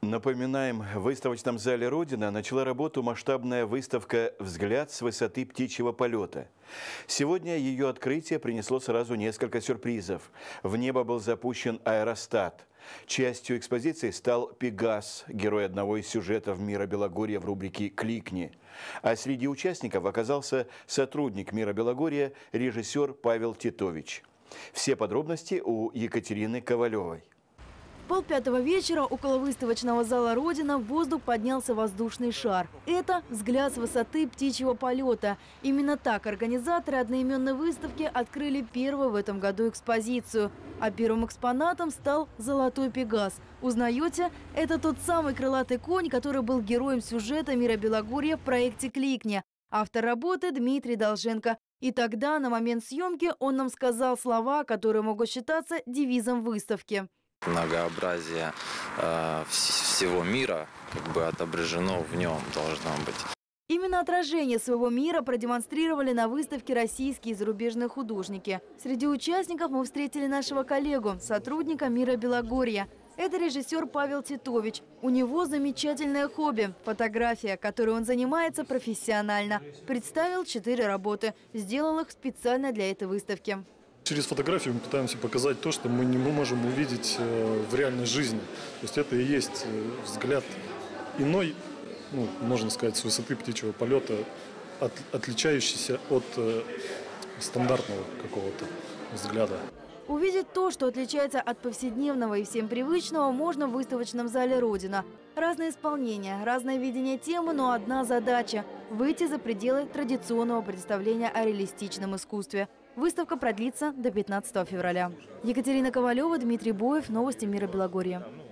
Напоминаем, в выставочном зале «Родина» начала работу масштабная выставка «Взгляд с высоты птичьего полета». Сегодня ее открытие принесло сразу несколько сюрпризов. В небо был запущен аэростат. Частью экспозиции стал Пегас, герой одного из сюжетов «Мира Белогорья» в рубрике «Кликни». А среди участников оказался сотрудник «Мира Белогорья», режиссер Павел Титович. Все подробности у Екатерины Ковалевой. В 4:30 вечера около выставочного зала «Родина» в воздух поднялся воздушный шар. Это взгляд с высоты птичьего полета. Именно так организаторы одноименной выставки открыли первую в этом году экспозицию. А первым экспонатом стал «Золотой Пегас». Узнаете? Это тот самый крылатый конь, который был героем сюжета «Мира Белогорья» в проекте «Кликни». Автор работы Дмитрий Долженко. И тогда, на момент съемки, он нам сказал слова, которые могут считаться девизом выставки. Многообразие всего мира отображено в нем должно быть. Именно отражение своего мира продемонстрировали на выставке российские и зарубежные художники. Среди участников мы встретили нашего коллегу, сотрудника «Мира Белогорья». Это режиссер Павел Титович. У него замечательное хобби – фотография, которой он занимается профессионально. Представил 4 работы, сделал их специально для этой выставки. Через фотографию мы пытаемся показать то, что мы не можем увидеть в реальной жизни. То есть это и есть взгляд иной, можно сказать, с высоты птичьего полета, отличающийся от стандартного какого-то взгляда. Увидеть то, что отличается от повседневного и всем привычного, можно в выставочном зале «Родина». Разные исполнения, разное видение темы, но одна задача – выйти за пределы традиционного представления о реалистичном искусстве. Выставка продлится до 15 февраля. Екатерина Ковалева, Дмитрий Боев. Новости Мира Белогорья.